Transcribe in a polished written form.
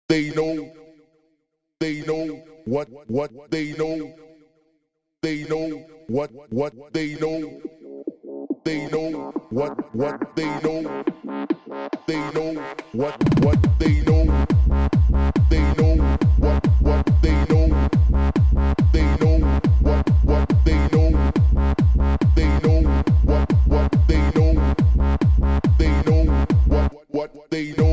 They know, they know what they know. They know what they know. They know what they know. They know what they know. They know what they know. They know what they know. They know what they know. They know what they know.